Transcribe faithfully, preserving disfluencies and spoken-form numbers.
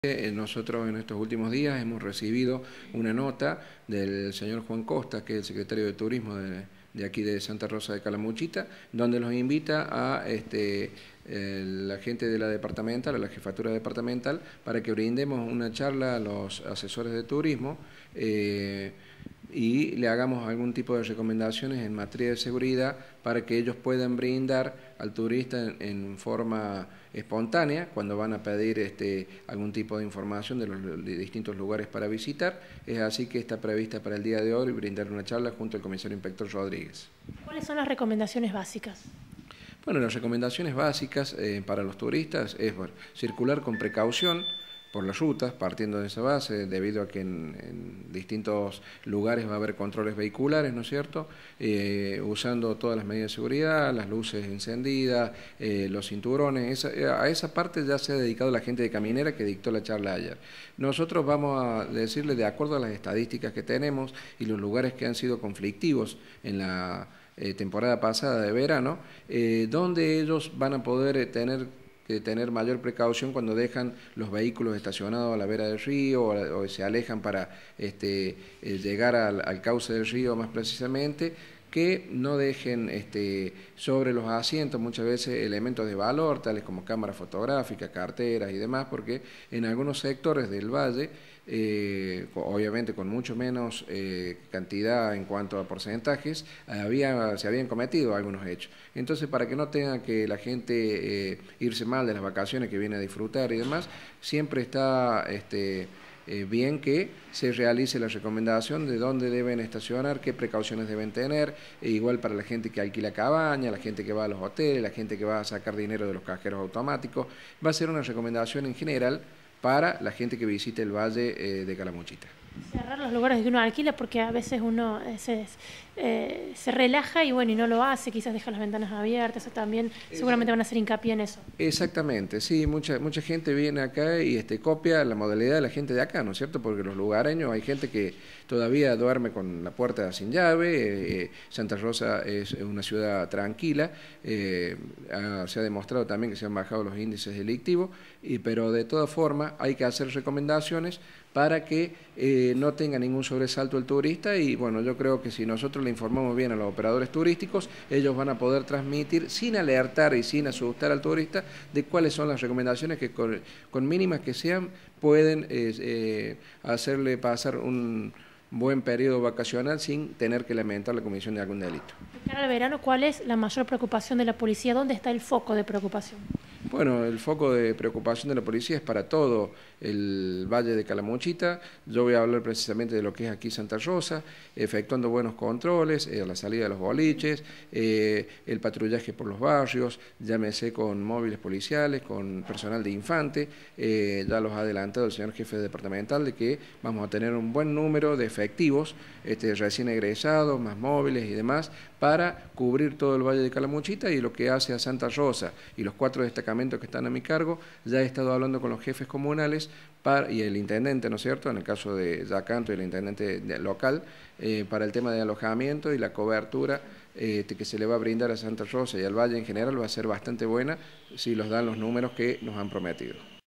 Eh, Nosotros en estos últimos días hemos recibido una nota del señor Juan Costa, que es el secretario de Turismo de, de aquí de Santa Rosa de Calamuchita, donde nos invita a este, eh, la gente de la departamental, a la jefatura departamental, para que brindemos una charla a los asesores de turismo eh, y le hagamos algún tipo de recomendaciones en materia de seguridad para que ellos puedan brindar al turista en, en forma espontánea cuando van a pedir este, algún tipo de información de los de distintos lugares para visitar. Es así que está prevista para el día de hoy brindar una charla junto al comisario inspector Rodríguez. ¿Cuáles son las recomendaciones básicas? Bueno, las recomendaciones básicas eh, para los turistas es bueno, circular con precaución por las rutas, partiendo de esa base, debido a que en, en distintos lugares va a haber controles vehiculares, ¿no es cierto?, eh, usando todas las medidas de seguridad, las luces encendidas, eh, los cinturones. Esa, a esa parte ya se ha dedicado la gente de Caminera que dictó la charla ayer. Nosotros vamos a decirle, de acuerdo a las estadísticas que tenemos y los lugares que han sido conflictivos en la eh, temporada pasada de verano, eh, donde ellos van a poder eh, tener que tener mayor precaución cuando dejan los vehículos estacionados a la vera del río o, o se alejan para este, eh, llegar al, al cauce del río más precisamente, que no dejen este, sobre los asientos muchas veces elementos de valor, tales como cámaras fotográficas, carteras y demás, porque en algunos sectores del valle, eh, obviamente con mucho menos eh, cantidad en cuanto a porcentajes, había, se habían cometido algunos hechos. Entonces, para que no tenga que la gente eh, irse mal de las vacaciones que viene a disfrutar y demás, siempre está este, eh, bien que se realice la recomendación de dónde deben estacionar, qué precauciones deben tener, e igual para la gente que alquila cabaña, la gente que va a los hoteles, la gente que va a sacar dinero de los cajeros automáticos. Va a ser una recomendación en general para la gente que visite el valle eh, de Calamuchita. Cerrar los lugares que uno alquila, porque a veces uno se, eh, se relaja y bueno, y no lo hace, quizás deja las ventanas abiertas, o también seguramente van a hacer hincapié en eso. Exactamente, sí, mucha mucha gente viene acá y este, copia la modalidad de la gente de acá, ¿no es cierto? Porque los lugareños, hay gente que todavía duerme con la puerta sin llave. eh, Santa Rosa es una ciudad tranquila, eh, ah, se ha demostrado también que se han bajado los índices delictivos, y, pero de todas formas hay que hacer recomendaciones para que eh, no tenga ningún sobresalto el turista. Y bueno, yo creo que si nosotros le informamos bien a los operadores turísticos, ellos van a poder transmitir sin alertar y sin asustar al turista de cuáles son las recomendaciones que con, con mínimas que sean pueden eh, eh, hacerle pasar un buen periodo vacacional sin tener que lamentar la comisión de algún delito. De cara al verano, ¿cuál es la mayor preocupación de la policía? ¿Dónde está el foco de preocupación? Bueno, el foco de preocupación de la policía es para todo el valle de Calamuchita. Yo voy a hablar precisamente de lo que es aquí Santa Rosa, efectuando buenos controles, eh, la salida de los boliches, eh, el patrullaje por los barrios, llámese con móviles policiales, con personal de infante. Eh, ya los ha adelantado el señor jefe departamental de que vamos a tener un buen número de efectivos este, recién egresados, más móviles y demás, para cubrir todo el valle de Calamuchita. Y lo que hace a Santa Rosa y los cuatro destacamentos que están a mi cargo, ya he estado hablando con los jefes comunales para, y el intendente, ¿no es cierto?, en el caso de Yacanto y el intendente de, local, eh, para el tema de alojamiento y la cobertura eh, que se le va a brindar a Santa Rosa y al valle en general va a ser bastante buena si los dan los números que nos han prometido.